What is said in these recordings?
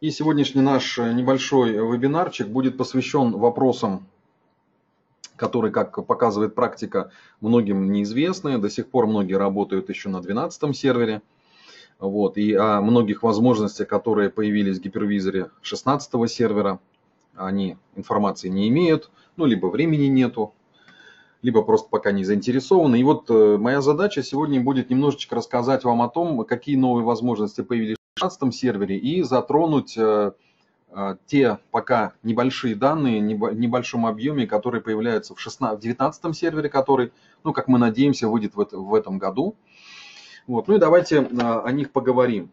И сегодняшний наш небольшой вебинарчик будет посвящен вопросам, которые, как показывает практика, многим неизвестны. До сих пор многие работают еще на 12 сервере. Вот, и о многих возможностях, которые появились в гипервизоре 16 сервера, они информации не имеют, ну, либо времени нету, либо просто пока не заинтересованы. И вот моя задача сегодня будет немножечко рассказать вам о том, какие новые возможности появились в 16 сервере, и затронуть те пока небольшие данные, в небольшом объеме, которые появляются в 19 сервере, который, ну, как мы надеемся, выйдет в этом году. Вот. Ну и давайте о них поговорим.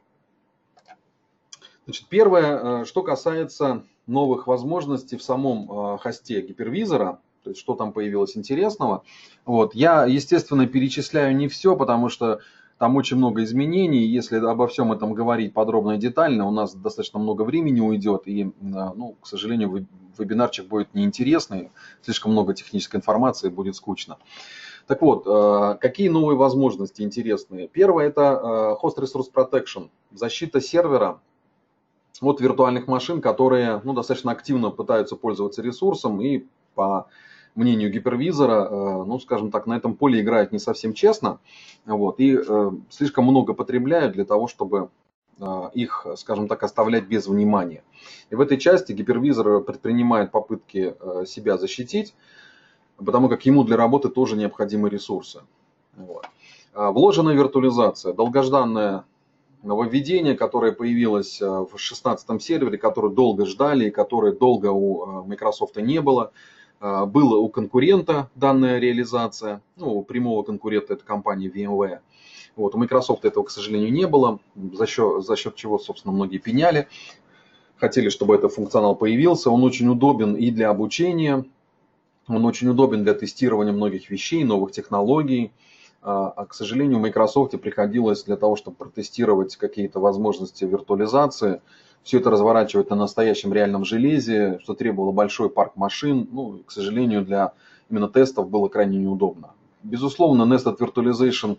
Значит, первое, что касается новых возможностей в самом хосте гипервизора, то есть что там появилось интересного. Вот. Я, естественно, перечисляю не все, потому что там очень много изменений. Если обо всем этом говорить подробно и детально, у нас достаточно много времени уйдет. И, ну, к сожалению, вебинарчик будет неинтересный. Слишком много технической информации, будет скучно. Так вот, какие новые возможности интересные? Первое – это Host Resource Protection, защита сервера от виртуальных машин, которые, ну, достаточно активно пытаются пользоваться ресурсом и, по мнению гипервизора, ну, скажем так, на этом поле играют не совсем честно, вот, и слишком много потребляют для того, чтобы их, скажем так, оставлять без внимания. И в этой части гипервизор предпринимает попытки себя защитить, потому как ему для работы тоже необходимы ресурсы. Вот. Вложенная виртуализация, долгожданное нововведение, которое появилось в 16 сервере, которое долго ждали и которое долго у Microsoft не было. Было у конкурента данная реализация, ну, у прямого конкурента это компания VMware. Вот, у Microsoft этого, к сожалению, не было, за счет чего, собственно, многие пеняли. Хотели, чтобы этот функционал появился. Он очень удобен и для обучения, он очень удобен для тестирования многих вещей, новых технологий. А, к сожалению, в Microsoft приходилось для того, чтобы протестировать какие-то возможности виртуализации, все это разворачивать на настоящем реальном железе, что требовало большой парк машин. Ну, к сожалению, для именно тестов было крайне неудобно. Безусловно, Nested Virtualization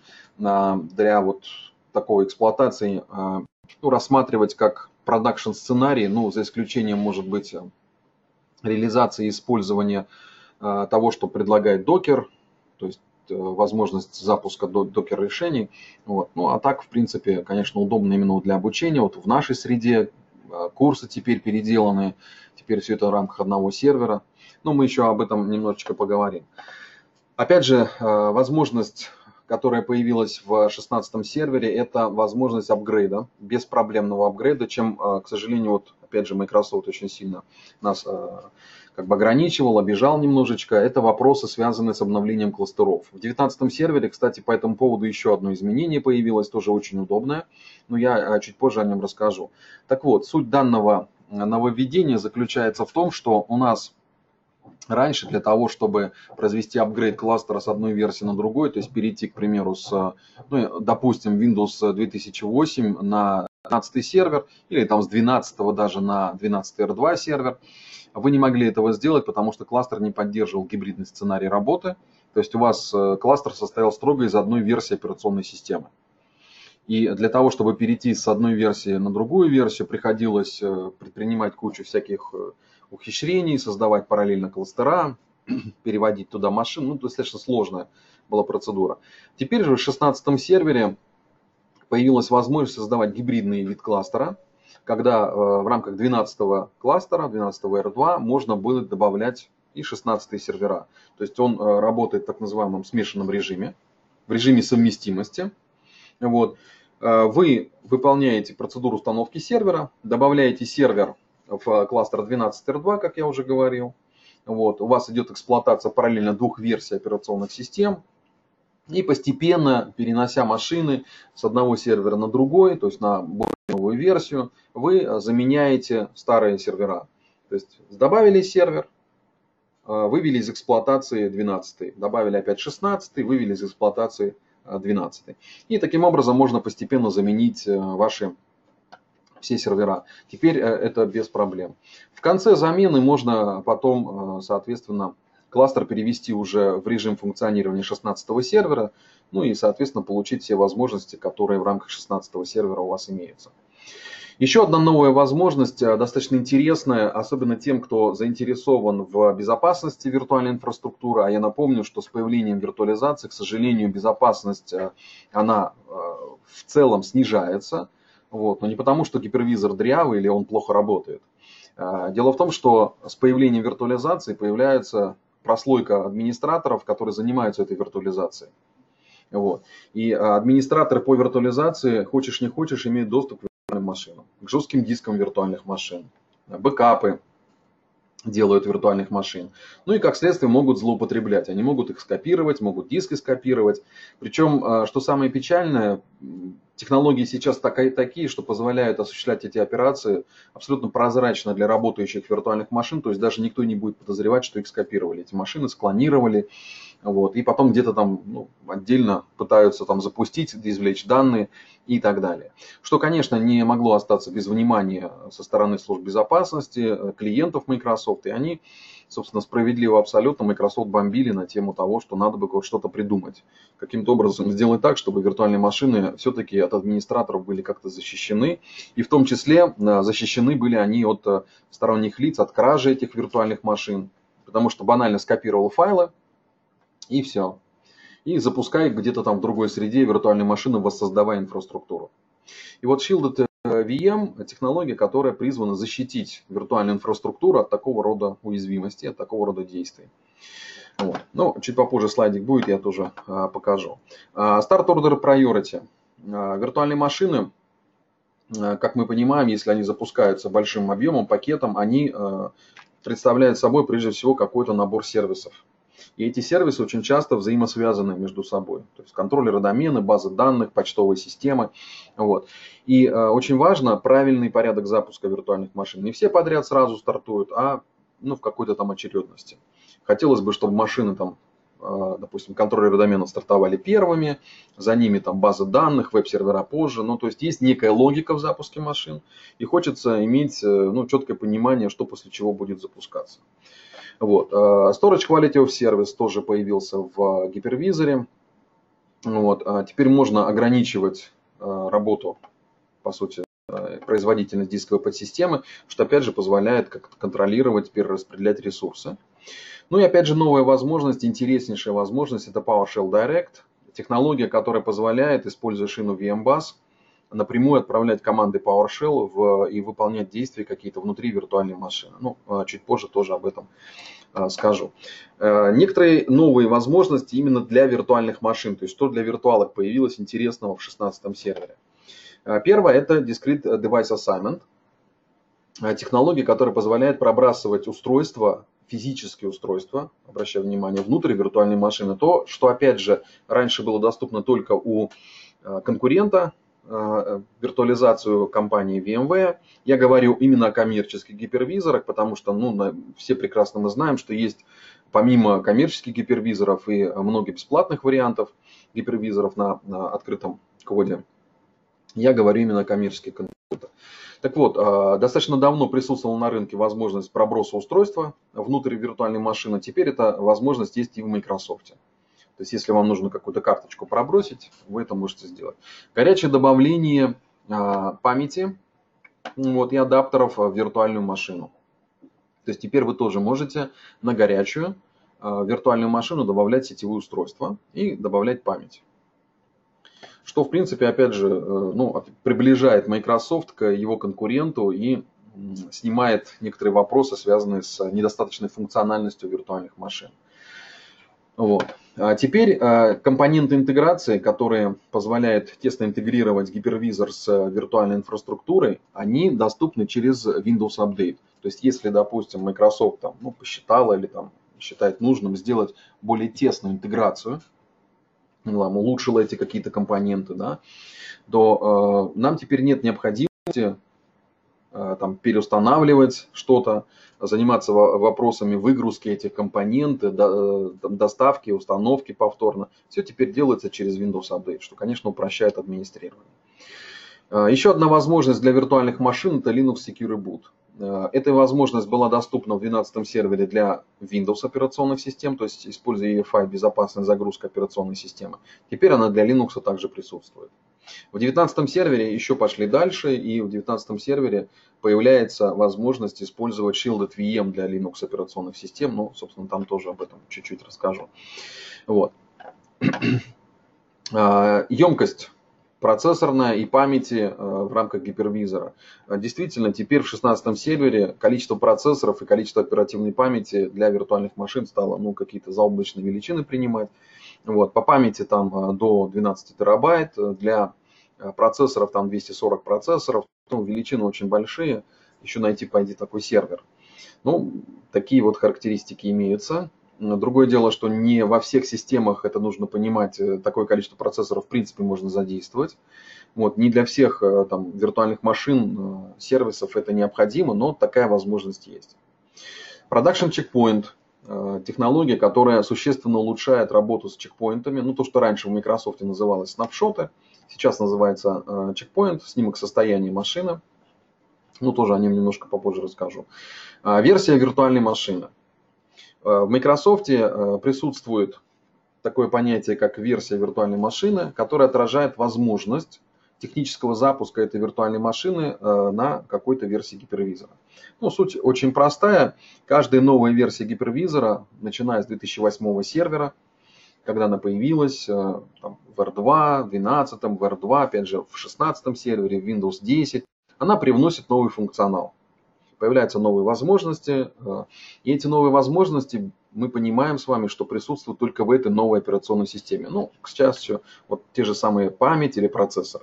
для вот такой эксплуатации, ну, рассматривать как продакшн сценарий, ну, за исключением, может быть, реализации и использования того, что предлагает Docker, то есть возможность запуска докер-решений. Вот. Ну, а так, в принципе, конечно, удобно именно для обучения. Вот в нашей среде курсы теперь переделаны, теперь все это в рамках одного сервера. Но мы еще об этом немножечко поговорим. Опять же, возможность, которая появилась в 16 сервере, это возможность апгрейда, беспроблемного апгрейда, чем, к сожалению, вот опять же, Microsoft очень сильно нас как бы ограничивал, обижал немножечко. Это вопросы, связанные с обновлением кластеров. В 19 сервере, кстати, по этому поводу еще одно изменение появилось, тоже очень удобное, но я чуть позже о нем расскажу. Так вот, суть данного нововведения заключается в том, что у нас раньше для того, чтобы произвести апгрейд кластера с одной версии на другой, то есть перейти, к примеру, с, ну, допустим, Windows 2008 на 12 сервер, или там с 12 даже на 12 R2 сервер, вы не могли этого сделать, потому что кластер не поддерживал гибридный сценарий работы. То есть у вас кластер состоял строго из одной версии операционной системы. И для того, чтобы перейти с одной версии на другую версию, приходилось предпринимать кучу всяких ухищрений, создавать параллельно кластера, переводить туда машин. Ну, достаточно сложная была процедура. Теперь же в 16 сервере появилась возможность создавать гибридный вид кластера, когда в рамках 12 кластера, 12 R2, можно было добавлять и 16 сервера. То есть он работает в так называемом смешанном режиме, в режиме совместимости. Вот. Вы выполняете процедуру установки сервера, добавляете сервер в кластер 12 R2, как я уже говорил. Вот. У вас идет эксплуатация параллельно двух версий операционных систем. И постепенно, перенося машины с одного сервера на другой, то есть на более новую версию, вы заменяете старые сервера. То есть добавили сервер, вывели из эксплуатации 12, добавили опять 16, вывели из эксплуатации 12. И таким образом можно постепенно заменить ваши все сервера. Теперь это без проблем. В конце замены можно потом, соответственно, кластер перевести уже в режим функционирования 16 сервера, ну и, соответственно, получить все возможности, которые в рамках 16 сервера у вас имеются. Еще одна новая возможность, достаточно интересная, особенно тем, кто заинтересован в безопасности виртуальной инфраструктуры. А я напомню, что с появлением виртуализации, к сожалению, безопасность, она в целом снижается. Вот. Но не потому, что гипервизор дрявый или он плохо работает. Дело в том, что с появлением виртуализации появляется прослойка администраторов, которые занимаются этой виртуализацией. Вот. И администраторы по виртуализации, хочешь не хочешь, имеют доступ к виртуальным машинам, к жестким дискам виртуальных машин, бэкапы делают виртуальных машин. Ну и как следствие могут злоупотреблять. Они могут их скопировать, могут диски скопировать. Причем, что самое печальное, технологии сейчас такие, что позволяют осуществлять эти операции абсолютно прозрачно для работающих виртуальных машин. То есть даже никто не будет подозревать, что их скопировали. Эти машины склонировали. Вот, и потом где-то там отдельно пытаются там запустить, извлечь данные и так далее. Что, конечно, не могло остаться без внимания со стороны служб безопасности, клиентов Microsoft. И они, собственно, справедливо абсолютно Microsoft бомбили на тему того, что надо бы что-то придумать. Каким-то образом сделать так, чтобы виртуальные машины все-таки от администраторов были как-то защищены. И в том числе защищены были они от сторонних лиц, от кражи этих виртуальных машин. Потому что банально скопировал файлы, и все. И запускай где-то там в другой среде виртуальной машины, воссоздавая инфраструктуру. И вот Shielded VM – технология, которая призвана защитить виртуальную инфраструктуру от такого рода уязвимости, от такого рода действий. Вот. Ну, чуть попозже слайдик будет, я тоже покажу. Start Order Priority. Виртуальные машины, как мы понимаем, если они запускаются большим объемом, пакетом, они представляют собой прежде всего какой-то набор сервисов. И эти сервисы очень часто взаимосвязаны между собой. То есть контроллеры домена, базы данных, почтовые системы. Вот. И очень важно правильный порядок запуска виртуальных машин. Не все подряд сразу стартуют, а в какой-то там очередности. Хотелось бы, чтобы машины там, допустим, контроллеры домена стартовали первыми, за ними там базы данных, веб-сервера позже. Ну, то есть есть некая логика в запуске машин. И хочется иметь четкое понимание, что после чего будет запускаться. Вот. Storage Quality of Service тоже появился в гипервизоре. Вот. Теперь можно ограничивать работу, по сути, производительность дисковой подсистемы, что опять же позволяет как-то контролировать, перераспределять ресурсы. Ну и опять же новая возможность, интереснейшая возможность, это PowerShell Direct. Технология, которая позволяет, используя шину VMBus, напрямую отправлять команды PowerShell и выполнять действия какие-то внутри виртуальной машины. Ну, чуть позже тоже об этом скажу. Некоторые новые возможности именно для виртуальных машин, то есть что для виртуалок появилось интересного в 16 сервере. Первое – это Discrete Device Assignment. Технология, которая позволяет пробрасывать устройства, физические устройства, обращая внимание, внутрь виртуальной машины. То, что опять же раньше было доступно только у конкурента, виртуализацию компании VMware. Я говорю именно о коммерческих гипервизорах, потому что все прекрасно мы знаем, что есть помимо коммерческих гипервизоров и много бесплатных вариантов гипервизоров на открытом коде. Я говорю именно о коммерческих конкурентах. Так вот, достаточно давно присутствовала на рынке возможность проброса устройства внутрь виртуальной машины. Теперь эта возможность есть и в Microsoft. То есть, если вам нужно какую-то карточку пробросить, вы это можете сделать. Горячее добавление памяти и адаптеров в виртуальную машину. То есть, теперь вы тоже можете на горячую виртуальную машину добавлять сетевые устройства и добавлять память. Что, в принципе, опять же, приближает Microsoft к его конкуренту и снимает некоторые вопросы, связанные с недостаточной функциональностью виртуальных машин. Вот. А теперь компоненты интеграции, которые позволяют тесно интегрировать гипервизор с виртуальной инфраструктурой, они доступны через Windows Update. То есть, если, допустим, Microsoft посчитала или считает нужным сделать более тесную интеграцию, улучшила эти какие-то компоненты, то нам теперь нет необходимости переустанавливать что-то, заниматься вопросами выгрузки этих компонентов, доставки, установки повторно. Все теперь делается через Windows Update, что, конечно, упрощает администрирование. Еще одна возможность для виртуальных машин – это Linux Secure Boot. Эта возможность была доступна в 12 сервере для Windows операционных систем, то есть используя EFI, безопасная загрузка операционной системы. Теперь она для Linux также присутствует. В 19 сервере еще пошли дальше, и в 19 сервере появляется возможность использовать Shielded VM для Linux операционных систем. Ну, собственно, там тоже об этом чуть-чуть расскажу. Вот. Емкость процессорная и памяти в рамках гипервизора. Действительно, теперь в 16 сервере количество процессоров и количество оперативной памяти для виртуальных машин стало какие-то заоблачные величины принимать. Вот. По памяти там до 12 терабайт, для процессоров там 240 процессоров, величины очень большие, еще найти пойди такой сервер. Такие вот характеристики имеются. Другое дело, что не во всех системах это нужно понимать, такое количество процессоров в принципе можно задействовать. Вот, не для всех там, виртуальных машин, сервисов это необходимо, но такая возможность есть. Production Checkpoint – технология, которая существенно улучшает работу с чекпоинтами. То, что раньше в Microsoft называлось снапшоты, сейчас называется Checkpoint, снимок состояния машины. Тоже о нем немножко попозже расскажу. Версия виртуальной машины. В Microsoft присутствует такое понятие, как версия виртуальной машины, которая отражает возможность технического запуска этой виртуальной машины на какой-то версии гипервизора. Суть очень простая. Каждая новая версия гипервизора, начиная с 2008 сервера, когда она появилась, в R2, в 12, в R2, опять же в 16 сервере, в Windows 10, она привносит новый функционал. Появляются новые возможности, и эти новые возможности мы понимаем с вами, что присутствуют только в этой новой операционной системе. К счастью, вот те же самые память или процессоры.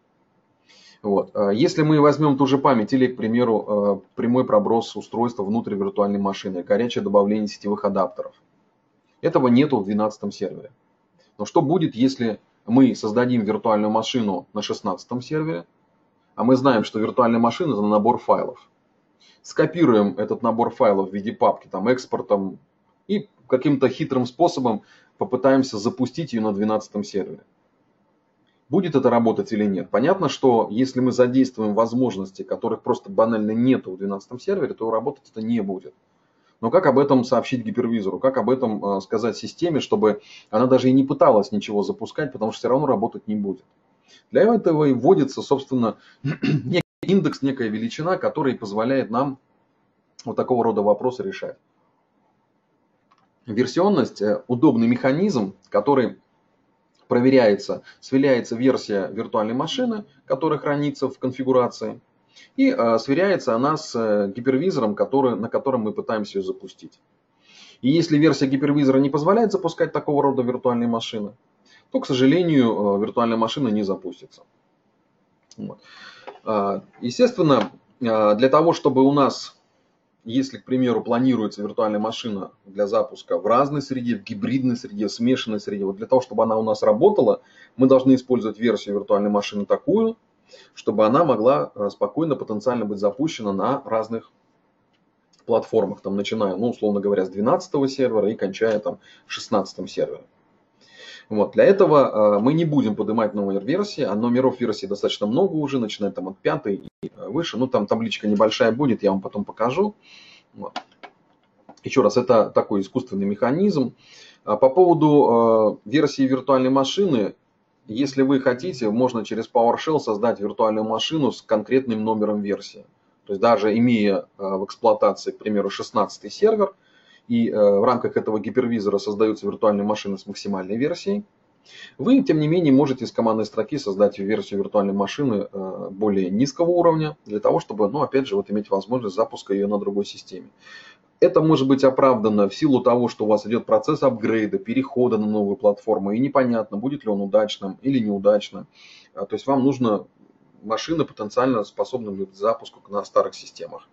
Вот. Если мы возьмем ту же память или, к примеру, прямой проброс устройства внутрь виртуальной машины, горячее добавление сетевых адаптеров, этого нету в 12 сервере. Но что будет, если мы создадим виртуальную машину на 16 сервере, а мы знаем, что виртуальная машина – это набор файлов. Скопируем этот набор файлов в виде папки, экспортом, и каким-то хитрым способом попытаемся запустить ее на 12 сервере. Будет это работать или нет? Понятно, что если мы задействуем возможности, которых просто банально нету в 12 сервере, то работать это не будет. Но как об этом сообщить гипервизору? Как об этом сказать системе, чтобы она даже и не пыталась ничего запускать, потому что все равно работать не будет? Для этого и вводится, собственно, некий индекс, некая величина, которая позволяет нам вот такого рода вопросы решать. Версионность – удобный механизм, который проверяется, сверяется версия виртуальной машины, которая хранится в конфигурации, и сверяется она с гипервизором, на котором мы пытаемся ее запустить. И если версия гипервизора не позволяет запускать такого рода виртуальные машины, то, к сожалению, виртуальная машина не запустится. Вот. Естественно, для того, чтобы у нас, если, к примеру, планируется виртуальная машина для запуска в разной среде, в гибридной среде, в смешанной среде, вот для того, чтобы она у нас работала, мы должны использовать версию виртуальной машины такую, чтобы она могла спокойно, потенциально быть запущена на разных платформах, начиная, условно говоря, с 12 сервера и кончая 16 сервером. Вот. Для этого мы не будем поднимать номер версии, а номеров версии достаточно много уже, начиная от 5 и выше. Там табличка небольшая будет, я вам потом покажу. Вот. Еще раз, это такой искусственный механизм. По поводу версии виртуальной машины, если вы хотите, можно через PowerShell создать виртуальную машину с конкретным номером версии. То есть даже имея в эксплуатации, к примеру, 16 сервер, и в рамках этого гипервизора создаются виртуальные машины с максимальной версией, вы, тем не менее, можете из командной строки создать версию виртуальной машины более низкого уровня, для того, чтобы, опять же, иметь возможность запуска ее на другой системе. Это может быть оправдано в силу того, что у вас идет процесс апгрейда, перехода на новую платформу, и непонятно, будет ли он удачным или неудачным. То есть вам нужна машина, потенциально способная к запуску на старых системах.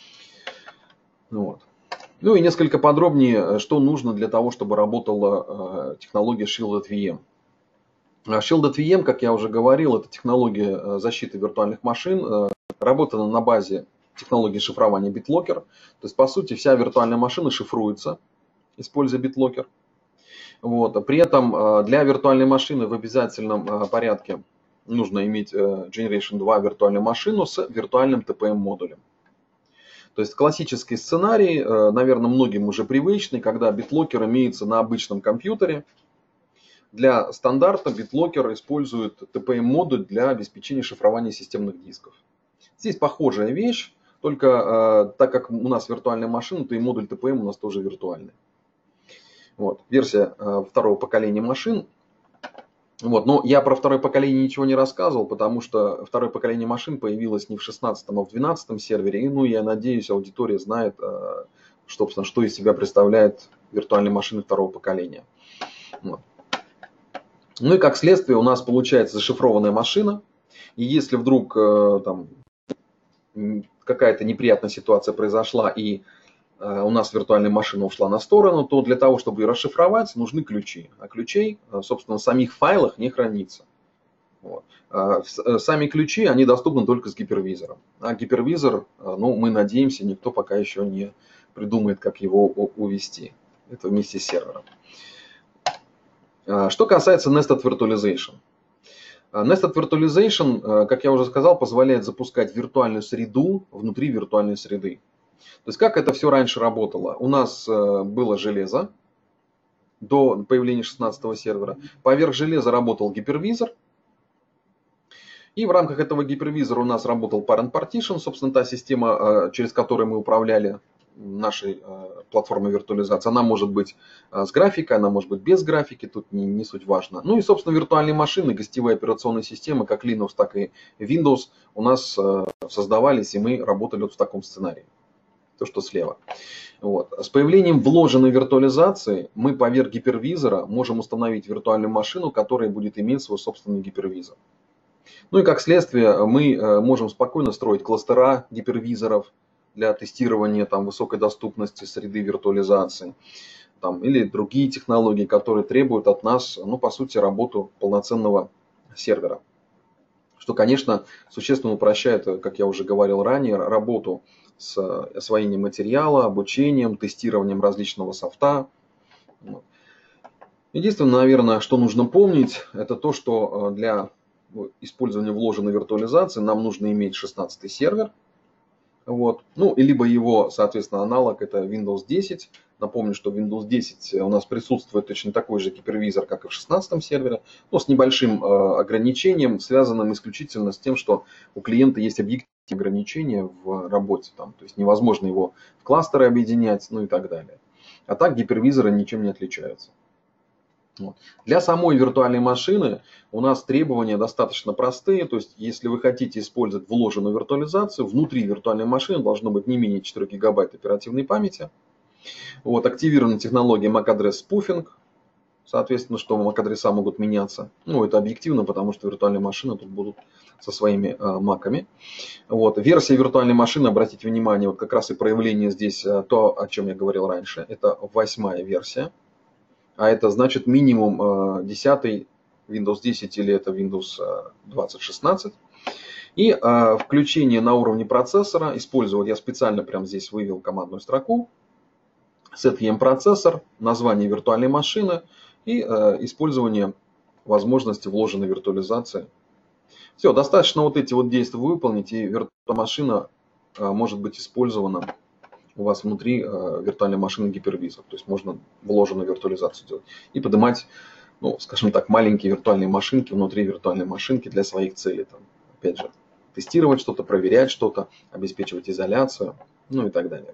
Вот. И несколько подробнее, что нужно для того, чтобы работала технология Shielded VM. Shielded VM, как я уже говорил, это технология защиты виртуальных машин, работает на базе технологии шифрования BitLocker. То есть, по сути, вся виртуальная машина шифруется, используя BitLocker. Вот. При этом для виртуальной машины в обязательном порядке нужно иметь Generation 2 виртуальную машину с виртуальным TPM-модулем. То есть классический сценарий, наверное, многим уже привычный, когда BitLocker имеется на обычном компьютере, Для стандарта BitLocker использует TPM-модуль для обеспечения шифрования системных дисков. Здесь похожая вещь, только так как у нас виртуальная машина, то и модуль TPM у нас тоже виртуальный. Вот, версия второго поколения машин. Вот, но я про второе поколение ничего не рассказывал, потому что второе поколение машин появилось не в 16-м, а в 12-м сервере. И, ну, я надеюсь, аудитория знает, что из себя представляет виртуальные машины второго поколения. Вот. Ну и как следствие у нас получается зашифрованная машина. И если вдруг там какая-то неприятная ситуация произошла и у нас виртуальная машина ушла на сторону, то для того, чтобы ее расшифровать, нужны ключи. А ключей, собственно, в самих файлах не хранится. Вот. Сами ключи, они доступны только с гипервизором. А гипервизор, ну, мы надеемся, никто пока еще не придумает, как его увести. Это вместе с сервером. Что касается Nested Virtualization. Nested Virtualization, как я уже сказал, позволяет запускать виртуальную среду внутри виртуальной среды. То есть как это все раньше работало? У нас было железо до появления 16-го сервера. Поверх железа работал гипервизор. И в рамках этого гипервизора у нас работал Parent Partition, собственно, та система, через которую мы управляли нашей платформой виртуализации. Она может быть с графикой, она может быть без графики, тут не суть важно. Ну и, собственно, виртуальные машины, гостевые операционные системы, как Linux, так и Windows, у нас создавались, и мы работали вот в таком сценарии. То, что слева. Вот. С появлением вложенной виртуализации мы поверх гипервизора можем установить виртуальную машину, которая будет иметь свой собственный гипервизор. Ну и как следствие мы можем спокойно строить кластера гипервизоров для тестирования там, высокой доступности среды виртуализации. Там, или другие технологии, которые требуют от нас, ну, по сути, работу полноценного сервера. Что, конечно, существенно упрощает, как я уже говорил ранее, работу с освоением материала, обучением, тестированием различного софта. Единственное, наверное, что нужно помнить, это то, что для использования вложенной виртуализации нам нужно иметь 16-й сервер. Вот. Ну, либо его, соответственно, аналог это Windows 10. Напомню, что в Windows 10 у нас присутствует точно такой же гипервизор, как и в 16-м сервере, но с небольшим ограничением, связанным исключительно с тем, что у клиента есть объективные ограничения в работе. Там, то есть невозможно его в кластеры объединять, ну и так далее. А так гипервизоры ничем не отличаются. Вот. Для самой виртуальной машины у нас требования достаточно простые. То есть, если вы хотите использовать вложенную виртуализацию, внутри виртуальной машины должно быть не менее 4 гигабайт оперативной памяти. Вот, активирована технология MAC-адрес Spoofing. Соответственно, что MAC-адреса могут меняться. Ну, это объективно, потому что виртуальные машины тут будут со своими маками. Вот. Версия виртуальной машины, обратите внимание, вот как раз и проявление здесь, то, о чем я говорил раньше, это 8-я версия. А это значит минимум 10 Windows 10 или это Windows 2016. И включение на уровне процессора использовать, я специально прямо здесь вывел командную строку. SetVM процессор, название виртуальной машины и использование возможности вложенной виртуализации. Все, достаточно вот эти вот действия выполнить, и виртуальная машина может быть использована у вас внутри виртуальной машины гипервизор. То есть можно вложенную виртуализацию делать. И поднимать, ну, скажем так, маленькие виртуальные машинки внутри виртуальной машинки для своих целей. Там, опять же, тестировать что-то, проверять что-то, обеспечивать изоляцию, ну и так далее.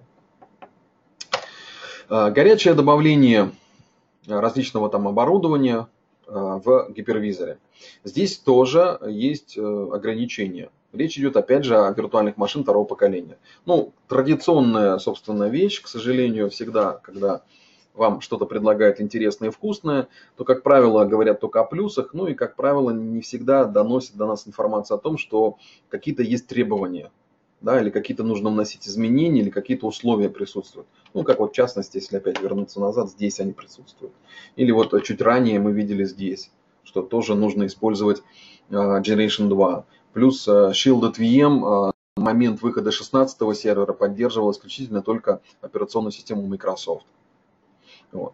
Горячее добавление различного там оборудования в гипервизоре. Здесь тоже есть ограничения. Речь идет, опять же, о виртуальных машинах второго поколения. Ну, традиционная, собственно, вещь, к сожалению, всегда, когда вам что-то предлагают интересное и вкусное, то, как правило, говорят только о плюсах, ну и, как правило, не всегда доносят до нас информацию о том, что какие-то есть требования, да, или какие-то нужно вносить изменения, или какие-то условия присутствуют. Ну, как вот в частности, если опять вернуться назад, здесь они присутствуют. Или вот чуть ранее мы видели здесь, что тоже нужно использовать Generation 2. Плюс Shielded VM в момент выхода 16-го сервера поддерживал исключительно только операционную систему Microsoft. Вот.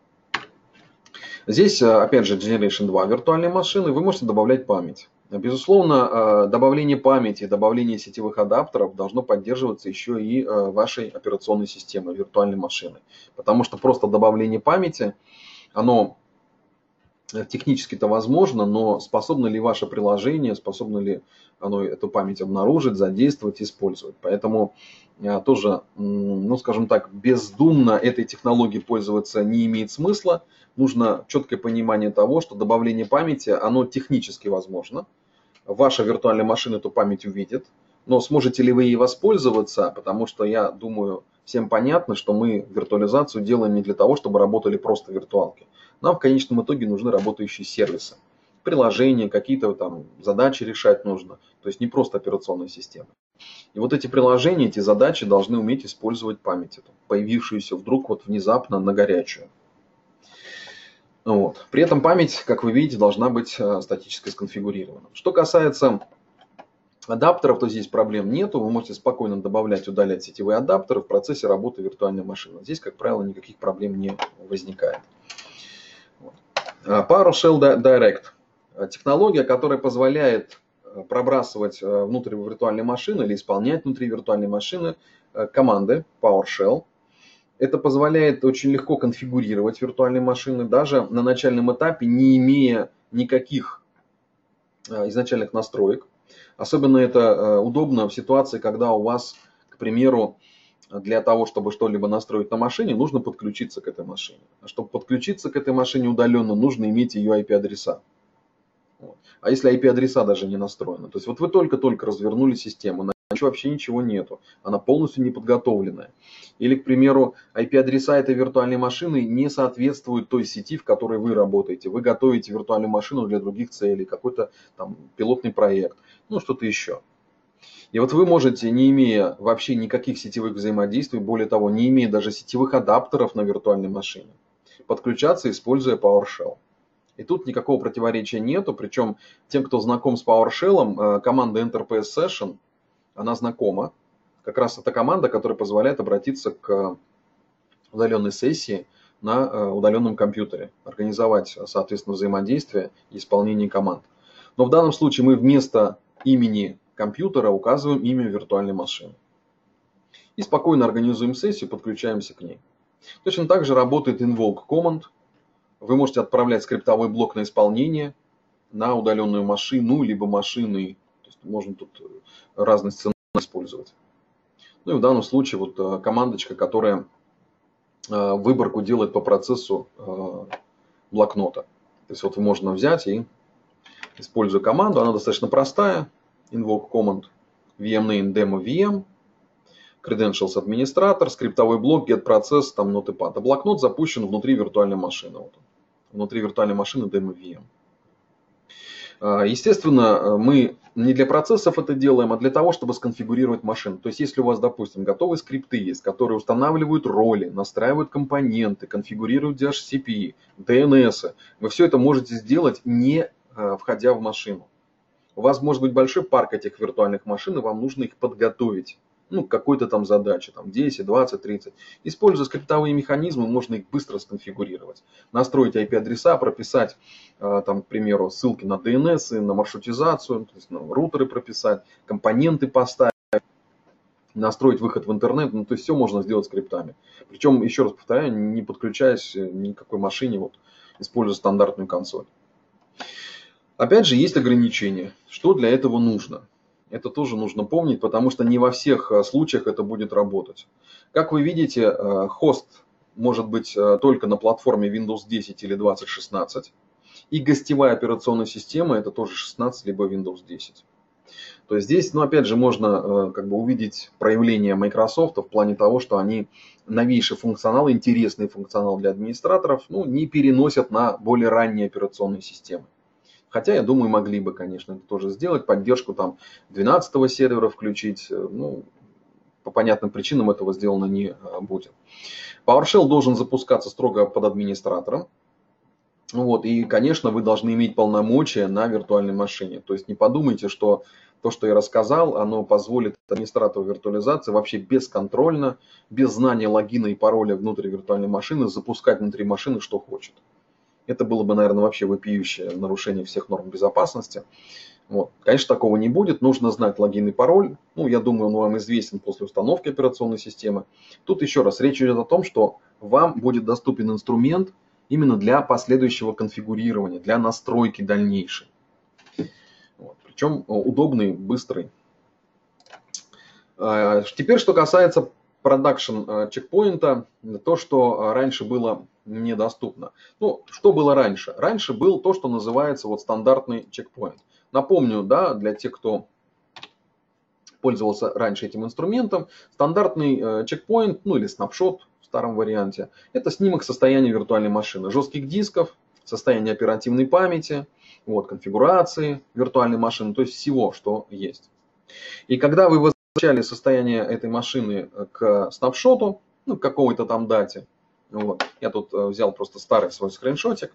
Здесь, опять же, Generation 2 виртуальные машины, вы можете добавлять память. Безусловно, добавление памяти, добавление сетевых адаптеров должно поддерживаться еще и вашей операционной системой, виртуальной машины. Потому что просто добавление памяти, оно технически это возможно, но способно ли ваше приложение, способно ли оно эту память обнаружить, задействовать, использовать. Поэтому тоже, ну скажем так, бездумно этой технологией пользоваться не имеет смысла. Нужно четкое понимание того, что добавление памяти, оно технически возможно. Ваша виртуальная машина эту память увидит, но сможете ли вы ей воспользоваться, потому что я думаю, всем понятно, что мы виртуализацию делаем не для того, чтобы работали просто виртуалки. Нам в конечном итоге нужны работающие сервисы, приложения, какие-то там задачи решать нужно, то есть не просто операционная система. И вот эти приложения, эти задачи должны уметь использовать память, эту, появившуюся вдруг вот внезапно на горячую. Вот. При этом память, как вы видите, должна быть статически сконфигурирована. Что касается адаптеров, то здесь проблем нету. Вы можете спокойно добавлять, удалять сетевые адаптеры в процессе работы виртуальной машины. Здесь, как правило, никаких проблем не возникает. PowerShell Direct. Технология, которая позволяет пробрасывать внутрь виртуальной машины или исполнять внутри виртуальной машины команды PowerShell. Это позволяет очень легко конфигурировать виртуальные машины, даже на начальном этапе, не имея никаких изначальных настроек. Особенно это удобно в ситуации, когда у вас, к примеру, для того, чтобы что-либо настроить на машине, нужно подключиться к этой машине. А чтобы подключиться к этой машине удаленно, нужно иметь ее IP-адреса. А если IP-адреса даже не настроены? То есть вот вы только-только развернули систему, на ней вообще ничего нету, она полностью не подготовленная. Или, к примеру, IP-адреса этой виртуальной машины не соответствуют той сети, в которой вы работаете. Вы готовите виртуальную машину для других целей, какой-то там пилотный проект, ну что-то еще. И вот вы можете, не имея вообще никаких сетевых взаимодействий, более того, не имея даже сетевых адаптеров на виртуальной машине, подключаться, используя PowerShell. И тут никакого противоречия нету, причем тем, кто знаком с PowerShell, команда Enterprise Session, она знакома. Как раз это команда, которая позволяет обратиться к удаленной сессии на удаленном компьютере, организовать, соответственно, взаимодействие и исполнение команд. Но в данном случае мы вместо имени компьютера указываем имя виртуальной машины. И спокойно организуем сессию, подключаемся к ней. Точно так же работает Invoke Command. Вы можете отправлять скриптовой блок на исполнение на удаленную машину, либо машины. То есть можно тут разные сценарии использовать. Ну и в данном случае вот командочка, которая выборку делает по процессу блокнота. То есть вот можно взять и, используя команду, она достаточно простая. Invoke Command, VMname Demo VM, Credentials администратор, скриптовой блок, get process, там notepad. А блокнот запущен внутри виртуальной машины. Вот, внутри виртуальной машины Demo VM. Естественно, мы не для процессов это делаем, а для того, чтобы сконфигурировать машину. То есть, если у вас, допустим, готовые скрипты есть, которые устанавливают роли, настраивают компоненты, конфигурируют DHCP, DNS, вы все это можете сделать, не входя в машину. У вас может быть большой парк этих виртуальных машин, и вам нужно их подготовить. Ну, к какой-то там задаче, там 10, 20, 30. Используя скриптовые механизмы, можно их быстро сконфигурировать. Настроить IP-адреса, прописать, там, к примеру, ссылки на DNS, на маршрутизацию, то есть, рутеры прописать, компоненты поставить, настроить выход в интернет. Ну, то есть все можно сделать скриптами. Причем, еще раз повторяю, не подключаясь ни к какой машине, вот, используя стандартную консоль. Опять же, есть ограничения. Что для этого нужно? Это тоже нужно помнить, потому что не во всех случаях это будет работать. Как вы видите, хост может быть только на платформе Windows 10 или 2016. И гостевая операционная система это тоже 16 либо Windows 10. То есть здесь, ну, опять же, можно как бы увидеть проявление Microsoft в плане того, что они новейший функционал, интересный функционал для администраторов, ну, не переносят на более ранние операционные системы. Хотя, я думаю, могли бы, конечно, это тоже сделать, поддержку там 12-го сервера включить, ну, по понятным причинам этого сделано не будет. PowerShell должен запускаться строго под администратором. Вот, и, конечно, вы должны иметь полномочия на виртуальной машине. То есть не подумайте, что то, что я рассказал, оно позволит администратору виртуализации вообще бесконтрольно, без знания логина и пароля внутри виртуальной машины запускать внутри машины что хочет. Это было бы, наверное, вообще вопиющее нарушение всех норм безопасности. Вот. Конечно, такого не будет. Нужно знать логин и пароль. Ну, я думаю, он вам известен после установки операционной системы. Тут еще раз речь идет о том, что вам будет доступен инструмент, именно для последующего конфигурирования, для настройки дальнейшей. Вот. Причем удобный, быстрый. Теперь, что касается продакшн чекпоинта, то, что раньше было недоступно. Ну, что было раньше? Раньше был то, что называется вот стандартный чекпоинт. Напомню, да, для тех, кто пользовался раньше этим инструментом, стандартный чекпоинт, ну или снапшот в старом варианте, это снимок состояния виртуальной машины, жестких дисков, состояния оперативной памяти, вот, конфигурации виртуальной машины, то есть всего, что есть. И когда вы возвращали состояние этой машины к снапшоту, ну, к какой-то там дате, вот, я тут взял просто старый свой скриншотик,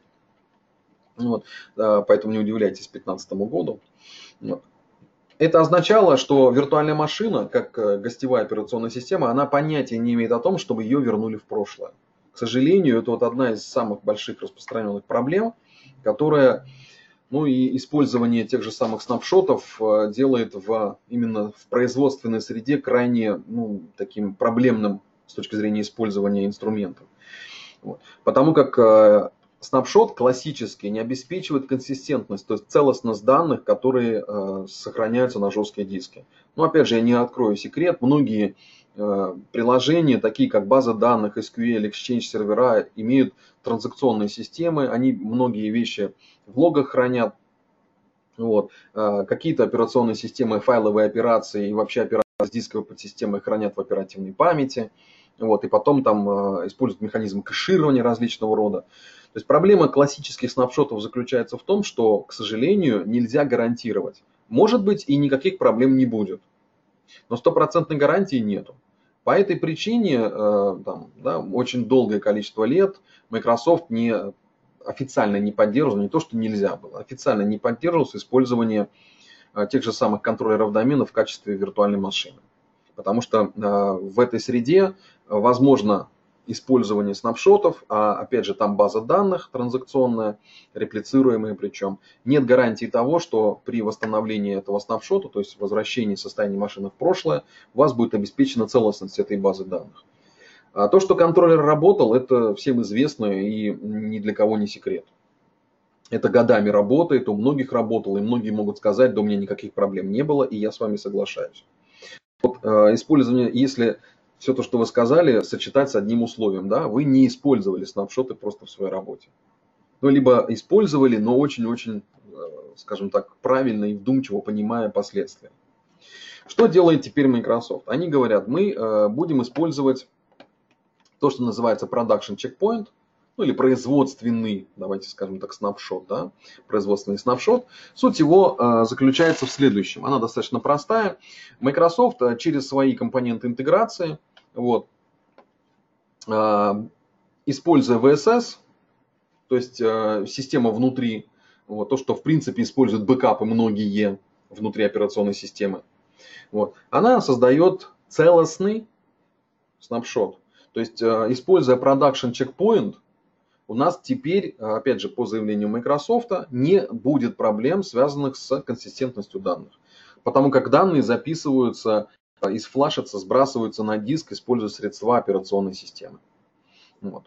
вот, поэтому не удивляйтесь 2015 году. Вот. Это означало, что виртуальная машина, как гостевая операционная система, она понятия не имеет о том, чтобы ее вернули в прошлое. К сожалению, это вот одна из самых больших распространенных проблем, которая, ну и использование тех же самых снапшотов делает именно в производственной среде крайне, ну, таким проблемным с точки зрения использования инструментов. Вот. Потому как снапшот классический не обеспечивает консистентность, то есть целостность данных, которые сохраняются на жесткие диски. Но опять же, я не открою секрет, многие приложения, такие как база данных, SQL, Exchange сервера, имеют транзакционные системы, они многие вещи в логах хранят. Вот. Какие-то операционные системы, файловые операции и вообще операции с дисковой подсистемой хранят в оперативной памяти. Вот, и потом там используют механизм кэширования различного рода. То есть проблема классических снапшотов заключается в том, что, к сожалению, нельзя гарантировать. Может быть, и никаких проблем не будет. Но стопроцентной гарантии нету. По этой причине очень долгое количество лет Microsoft официально не поддерживал, не то что нельзя было, официально не поддерживалось использование тех же самых контроллеров домена в качестве виртуальной машины. Потому что в этой среде возможно использование снапшотов, а опять же там база данных транзакционная, реплицируемая причем. Нет гарантии того, что при восстановлении этого снапшота, то есть возвращении состояния машины в прошлое, у вас будет обеспечена целостность этой базы данных. А то, что контроллер работал, это всем известно и ни для кого не секрет. Это годами работает, у многих работало, и многие могут сказать, да у меня никаких проблем не было, и я с вами соглашаюсь. Вот, использование, если все то, что вы сказали, сочетать с одним условием, да, вы не использовали снапшоты просто в своей работе. Ну, либо использовали, но очень-очень, скажем так, правильно и вдумчиво понимая последствия. Что делает теперь Microsoft? Они говорят, мы будем использовать то, что называется Production Checkpoint, ну или производственный, давайте скажем так, снапшот, да, производственный снапшот. Суть его заключается в следующем. Она достаточно простая. Microsoft через свои компоненты интеграции, вот, используя VSS, то есть система внутри, вот, то, что в принципе используют бэкапы многие внутри операционной системы, вот, она создает целостный снапшот. То есть, используя Production Checkpoint, у нас теперь, опять же, по заявлению Microsoft, не будет проблем, связанных с консистентностью данных. Потому как данные записываются, флашатся, сбрасываются на диск, используя средства операционной системы. Вот.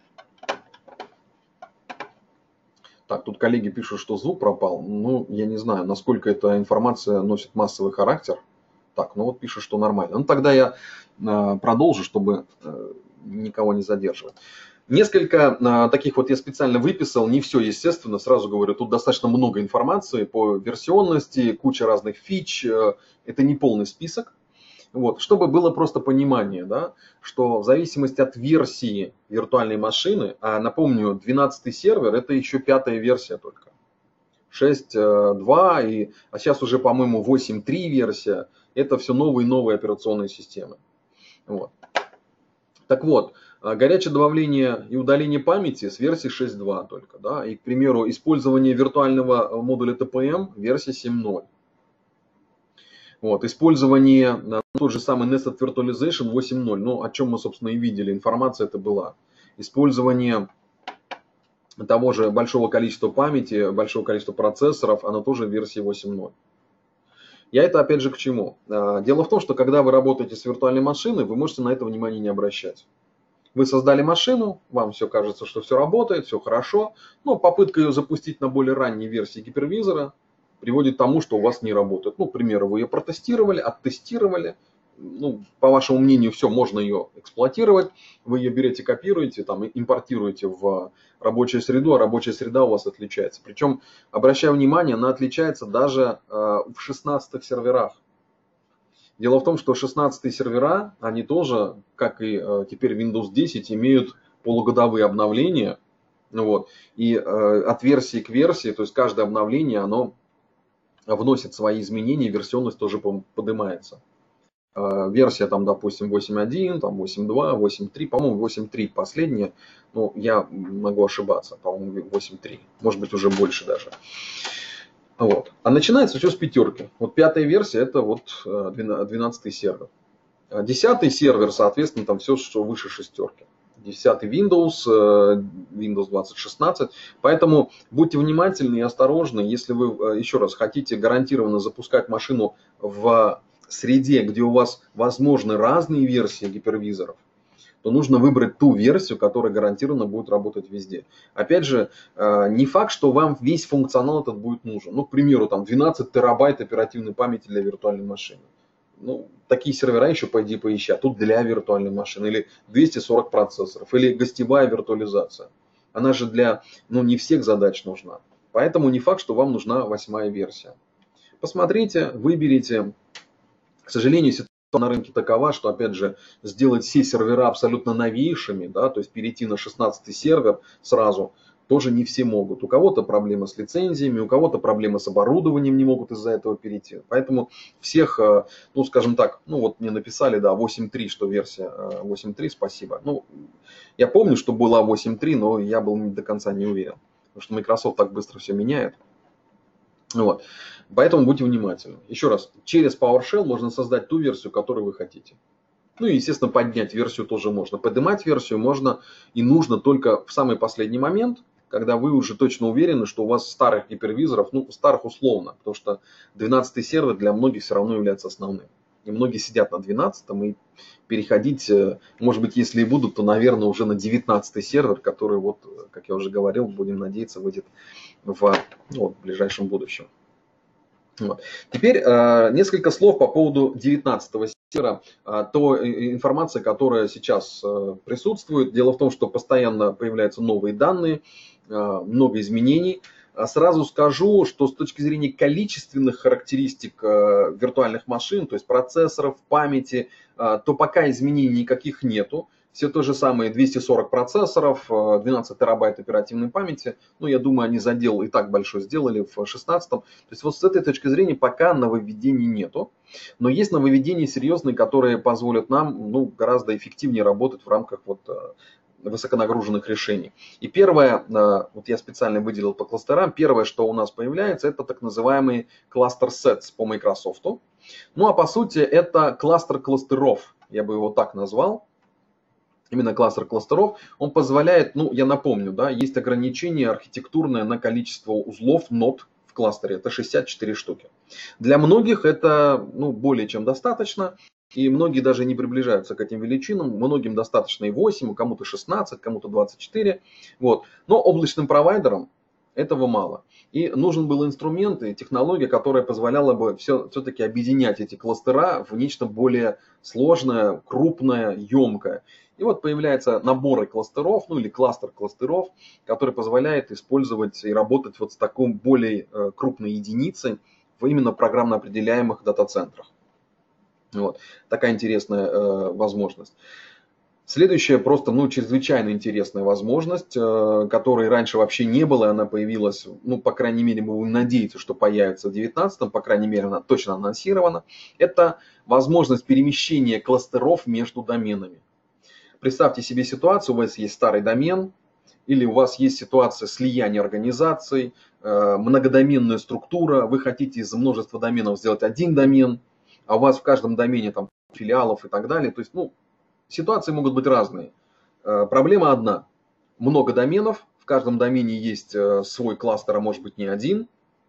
Так, тут коллеги пишут, что звук пропал. Ну, я не знаю, насколько эта информация носит массовый характер. Так, ну вот пишут, что нормально. Ну, тогда я продолжу, чтобы никого не задерживать. Несколько таких вот я специально выписал, не все, естественно, сразу говорю, тут достаточно много информации по версионности, куча разных фич, это не полный список. Вот, чтобы было просто понимание, да, что в зависимости от версии виртуальной машины, а напомню, 12-й сервер это еще 5-я версия только, 6.2, а сейчас уже, по-моему, 8.3 версия, это все новые и новые операционные системы. Вот. Так вот, горячее добавление и удаление памяти с версии 6.2 только. Да? И, к примеру, использование виртуального модуля TPM версии 7.0. Вот, использование тот же самый Nested Virtualization 8.0. Ну, о чем мы, собственно, и видели. Информация это была. Использование того же большого количества памяти, большого количества процессоров, оно тоже в версии 8.0. Я это опять же к чему? Дело в том, что когда вы работаете с виртуальной машиной, вы можете на это внимание не обращать. Вы создали машину, вам все кажется, что все работает, все хорошо, но попытка ее запустить на более ранней версии гипервизора приводит к тому, что у вас не работает. Ну, к примеру, вы ее протестировали, оттестировали, ну, по вашему мнению, все, можно ее эксплуатировать, вы ее берете, копируете, там, импортируете в рабочую среду, а рабочая среда у вас отличается. Причем, обращаю внимание, она отличается даже в 16 серверах. Дело в том, что 16 сервера, они тоже, как и теперь Windows 10, имеют полугодовые обновления. Вот, и от версии к версии, то есть каждое обновление, оно вносит свои изменения, версионность тоже поднимается. Версия там, допустим, 8.1, там 8.2, 8.3, по-моему, 8.3 последняя, ну, я могу ошибаться, по-моему, 8.3, может быть, уже больше даже. Вот. А начинается все с пятерки. Вот пятая версия, это вот 12 сервер. 10 сервер, соответственно, там все, что выше шестерки. 10 Windows, Windows 2016. Поэтому будьте внимательны и осторожны, если вы, еще раз, хотите гарантированно запускать машину в среде, где у вас возможны разные версии гипервизоров, то нужно выбрать ту версию, которая гарантированно будет работать везде. Опять же, не факт, что вам весь функционал этот будет нужен. Ну, к примеру, там 12 терабайт оперативной памяти для виртуальной машины. Ну, такие сервера еще пойди поищи, а тут для виртуальной машины. Или 240 процессоров, или гостевая виртуализация. Она же для, ну, не всех задач нужна. Поэтому не факт, что вам нужна 8-я версия. Посмотрите, выберите. К сожалению, ситуация на рынке такова, что, опять же, сделать все сервера абсолютно новейшими, да, то есть перейти на 16 сервер сразу, тоже не все могут. У кого-то проблемы с лицензиями, у кого-то проблемы с оборудованием, не могут из-за этого перейти. Поэтому всех, ну, скажем так, ну, вот мне написали, да, 8.3, что версия 8.3, спасибо. Ну, я помню, что была 8.3, но я был до конца не уверен, потому что Microsoft так быстро все меняет. Вот. Поэтому будьте внимательны. Еще раз, через PowerShell можно создать ту версию, которую вы хотите. Ну и, естественно, поднять версию тоже можно. Поднимать версию можно и нужно только в самый последний момент, когда вы уже точно уверены, что у вас старых гипервизоров, ну, старых условно, потому что 12-й сервер для многих все равно является основным. И многие сидят на 12-м, и переходить, может быть, если и будут, то, наверное, уже на 19-й сервер, который, вот, как я уже говорил, будем надеяться, выйдет в ближайшем будущем. Вот. Теперь несколько слов по поводу 19-го сервера. То информация, которая сейчас присутствует. Дело в том, что постоянно появляются новые данные, много изменений. Сразу скажу, что с точки зрения количественных характеристик виртуальных машин, то есть процессоров, памяти, то пока изменений никаких нету. Все то же самое, 240 процессоров, 12 терабайт оперативной памяти. Ну, я думаю, они задел и так большой сделали в 16-м. То есть вот с этой точки зрения пока нововведений нету. Но есть нововведения серьезные, которые позволят нам, ну, гораздо эффективнее работать в рамках вот высоконагруженных решений. И первое, вот я специально выделил по кластерам, первое, что у нас появляется, это так называемый кластер sets по Microsoft. Ну, а по сути, это кластер кластеров, я бы его так назвал. Именно кластер кластеров, он позволяет, ну, я напомню, да, есть ограничение архитектурное на количество узлов, нод в кластере, это 64 штуки. Для многих это, ну, более чем достаточно, и многие даже не приближаются к этим величинам, многим достаточно и 8, кому-то 16, кому-то 24, вот. Но облачным провайдерам этого мало. И нужен был инструмент и технология, которая позволяла бы все-таки объединять эти кластера в нечто более сложное, крупное, емкое. И вот появляются наборы кластеров, ну или кластер кластеров, который позволяет использовать и работать вот с такой более крупной единицей в именно программно определяемых дата-центрах. Вот. Такая интересная возможность. Следующая просто, ну, чрезвычайно интересная возможность, которой раньше вообще не было, она появилась, ну, по крайней мере, мы будем надеяться, что появится в 19-м, по крайней мере, она точно анонсирована. Это возможность перемещения кластеров между доменами. Представьте себе ситуацию, у вас есть старый домен, или у вас есть ситуация слияния организаций, многодоменная структура, вы хотите из множества доменов сделать один домен, а у вас в каждом домене там филиалов и так далее. То есть, ну, ситуации могут быть разные. Проблема одна. Много доменов, в каждом домене есть свой кластер, а может быть не один.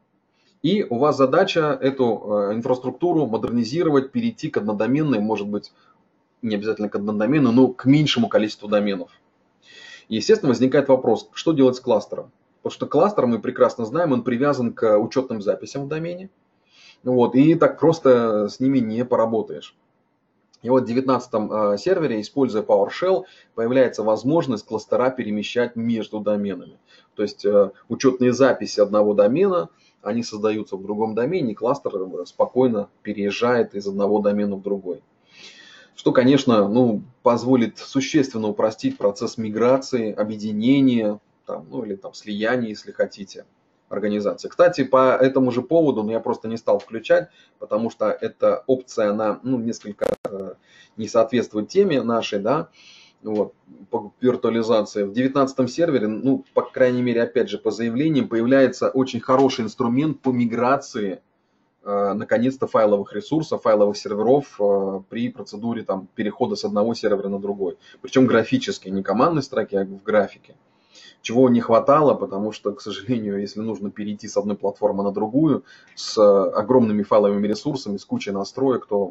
И у вас задача эту инфраструктуру модернизировать, перейти к однодоменной, может быть, не обязательно к одному домену, но к меньшему количеству доменов. И, естественно, возникает вопрос, что делать с кластером? Потому что кластер, мы прекрасно знаем, он привязан к учетным записям в домене. Вот, и так просто с ними не поработаешь. И вот в 19 сервере, используя PowerShell, появляется возможность кластера перемещать между доменами. То есть учетные записи одного домена, они создаются в другом домене, и кластер спокойно переезжает из одного домена в другой. Что, конечно, позволит существенно упростить процесс миграции, объединения, или слияния, если хотите, организации. Кстати, по этому же поводу, я просто не стал включать, потому что эта опция, она несколько не соответствует теме нашей, да, вот, по виртуализации. В 19 сервере, по крайней мере, опять же, по заявлениям, появляется очень хороший инструмент по миграции наконец-то файловых ресурсов, файловых серверов при процедуре перехода с одного сервера на другой. Причем графически, не командной строке, а в графике. Чего не хватало, потому что, к сожалению, если нужно перейти с одной платформы на другую с огромными файловыми ресурсами, с кучей настроек, то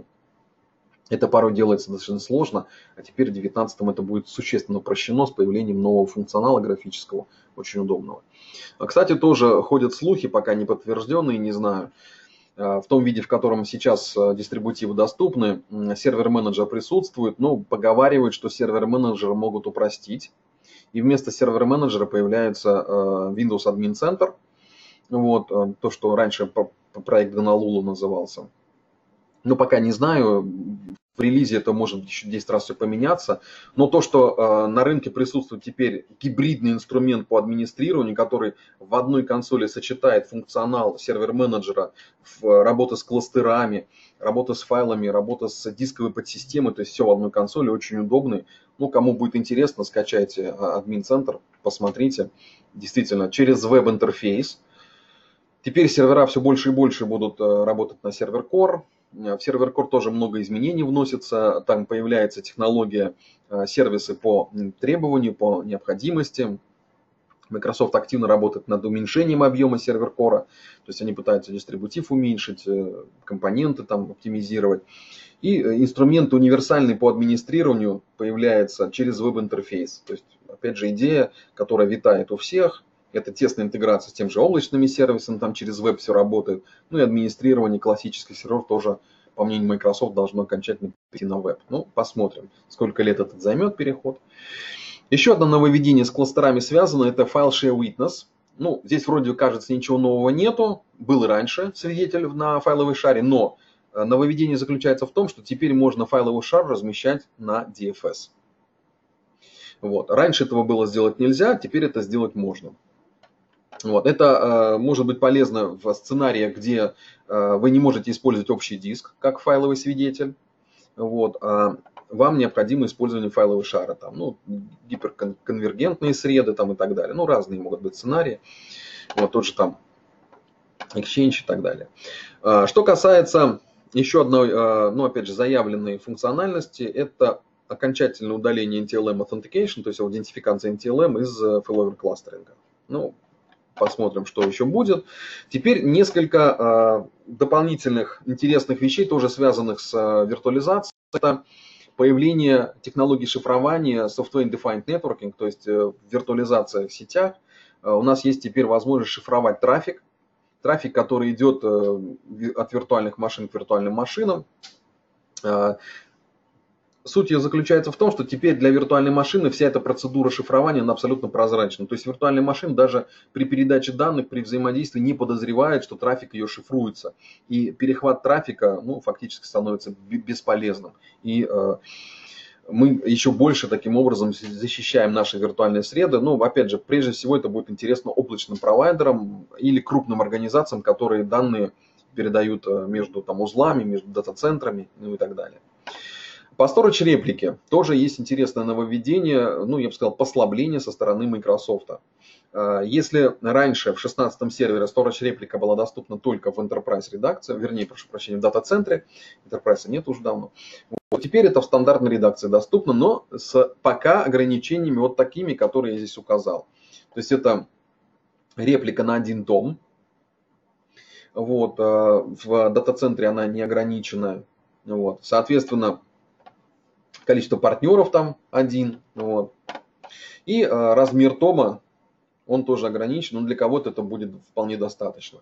это порой делается достаточно сложно. А теперь в 19-м это будет существенно упрощено с появлением нового функционала графического, очень удобного. Кстати, тоже ходят слухи, пока не подтвержденные, не знаю, в том виде, в котором сейчас дистрибутивы доступны, сервер-менеджер присутствует, но поговаривают, что сервер-менеджеры могут упростить. И вместо сервер-менеджера появляется Windows Admin Center, вот, то, что раньше проект Гонолулу назывался. Но пока не знаю, в релизе это может еще 10 раз все поменяться. Но то, что на рынке присутствует теперь гибридный инструмент по администрированию, который в одной консоли сочетает функционал сервер-менеджера, работа с кластерами, работа с файлами, работа с дисковой подсистемой, то есть все в одной консоли, очень удобный. Кому будет интересно, скачайте админ-центр, посмотрите. Действительно, через веб-интерфейс. Теперь сервера все больше и больше будут работать на сервер-кор. В сервер-кор тоже много изменений вносится. Там появляется технология сервисы по требованию, по необходимости. Microsoft активно работает над уменьшением объема сервер-кора. То есть они пытаются дистрибутив уменьшить, компоненты оптимизировать. И инструмент универсальный по администрированию появляется через веб-интерфейс. То есть, опять же, идея, которая витает у всех, это тесная интеграция с тем же облачными сервисами, там через веб все работает. И администрирование классических серверов тоже, по мнению Microsoft, должно окончательно перейти на веб. Посмотрим, сколько лет этот займет переход. Еще одно нововведение с кластерами связано, это File Share Witness. Здесь вроде кажется ничего нового нету, был и раньше свидетель на файловой шаре, но нововведение заключается в том, что теперь можно файловый шар размещать на DFS. Вот. Раньше этого было сделать нельзя, теперь это сделать можно. Вот. Это может быть полезно в сценариях, где вы не можете использовать общий диск как файловый свидетель. Вот. Вам необходимо использование файлового шара. Гиперконвергентные среды и так далее. Разные могут быть сценарии. Вот тот же Exchange и так далее. Что касается еще одной, опять же, заявленной функциональности, это окончательное удаление NTLM Authentication, то есть аутентификация NTLM из failover кластеринга. Посмотрим, что еще будет. Теперь несколько дополнительных интересных вещей, тоже связанных с виртуализацией. Это появление технологий шифрования Software Defined Networking, то есть виртуализация в сетях. У нас есть теперь возможность шифровать трафик, который идет от виртуальных машин к виртуальным машинам. Суть ее заключается в том, что теперь для виртуальной машины вся эта процедура шифрования она абсолютно прозрачна. То есть виртуальная машина даже при передаче данных, при взаимодействии не подозревает, что трафик ее шифруется. И перехват трафика фактически становится бесполезным. И мы еще больше таким образом защищаем наши виртуальные среды. Опять же, прежде всего это будет интересно облачным провайдерам или крупным организациям, которые данные передают между узлами, между дата-центрами и так далее. По Storage реплике тоже есть интересное нововведение, я бы сказал, послабление со стороны Microsoft. Если раньше в 16-м сервере Storage реплика была доступна только в Enterprise редакции, вернее, прошу прощения, в дата-центре, Enterprise нет уже давно, теперь это в стандартной редакции доступно, но с пока ограничениями такими, которые я здесь указал. То есть это реплика на 1 том. В дата-центре она не ограничена. Соответственно, количество партнеров там один. Вот. И размер тома, он тоже ограничен, но для кого-то это будет вполне достаточно.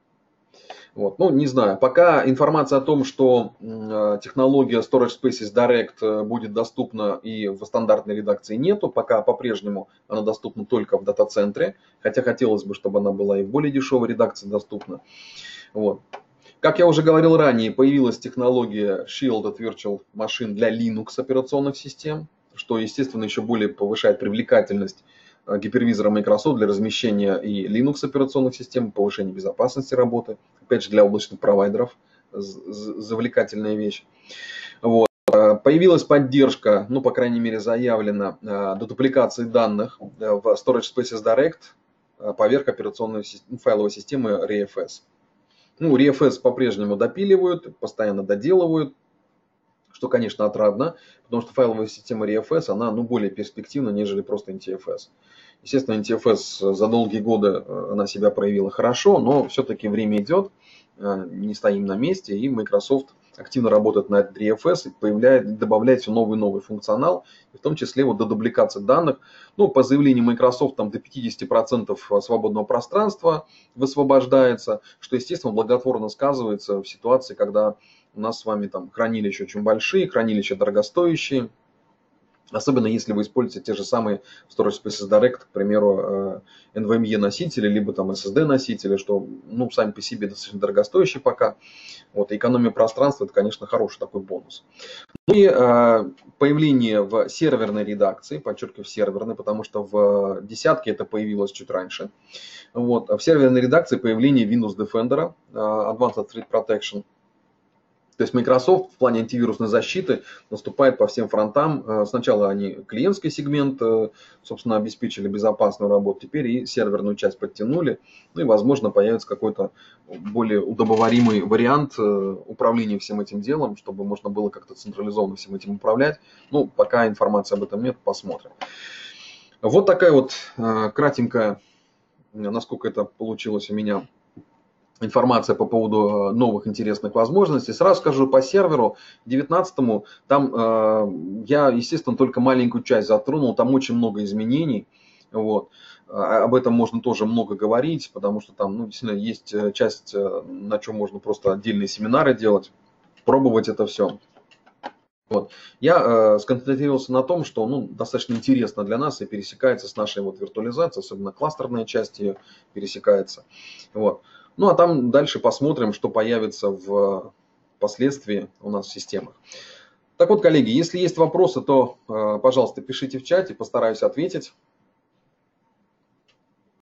Вот. Ну, не знаю, пока информация о том, что технология Storage Spaces Direct будет доступна и в стандартной редакции нету, пока по-прежнему она доступна только в дата-центре, хотя хотелось бы, чтобы она была и в более дешевой редакции доступна. Вот. Как я уже говорил ранее, появилась технология Shielded Virtual Machine для Linux операционных систем, что, естественно, еще более повышает привлекательность гипервизора Microsoft для размещения и Linux операционных систем, повышения безопасности работы, опять же для облачных провайдеров, завлекательная вещь. Вот. Появилась поддержка, ну, по крайней мере, заявлена, до дупликации данных в Storage Spaces Direct поверх операционной файловой системы ReFS. Ну, ReFS по-прежнему допиливают, постоянно доделывают, что, конечно, отрадно, потому что файловая система ReFS, она более перспективна, нежели просто NTFS. Естественно, NTFS за долгие годы она себя проявила хорошо, но все-таки время идет, не стоим на месте, и Microsoft активно работает над ReFS и добавляет все новый и новый функционал, в том числе вот до дубликации данных. Ну, по заявлению Microsoft, там до 50% свободного пространства высвобождается, что, естественно, благотворно сказывается в ситуации, когда у нас с вами там хранилища очень большие, хранилища дорогостоящие. Особенно если вы используете те же самые Storage Spaces Direct, к примеру, NVMe носители, либо там SSD носители, что, ну, сами по себе достаточно дорогостоящие пока. Вот, и экономия пространства, это, конечно, хороший такой бонус. Ну и появление в серверной редакции, подчеркиваю, в серверной, потому что в десятке это появилось чуть раньше. Вот, в серверной редакции появление Windows Defender, Advanced Threat Protection. То есть Microsoft в плане антивирусной защиты наступает по всем фронтам. Сначала они клиентский сегмент, собственно, обеспечили безопасную работу, теперь и серверную часть подтянули. Ну и, возможно, появится какой-то более удобоваримый вариант управления всем этим делом, чтобы можно было как-то централизованно всем этим управлять. Ну, пока информации об этом нет, посмотрим. Вот такая вот кратенькая, насколько это получилось у меня, информация по поводу новых интересных возможностей. Сразу скажу по серверу 19-му, там я, естественно, только маленькую часть затронул, там очень много изменений. Вот. Об этом можно тоже много говорить, потому что там, ну, действительно есть часть, на чем можно просто отдельные семинары делать, пробовать это все. Вот. Я сконцентрировался на том, что, ну, достаточно интересно для нас и пересекается с нашей вот виртуализацией, особенно кластерная часть ее пересекается. Вот. Ну, а там дальше посмотрим, что появится впоследствии у нас в системах. Так вот, коллеги, если есть вопросы, то, пожалуйста, пишите в чате, постараюсь ответить.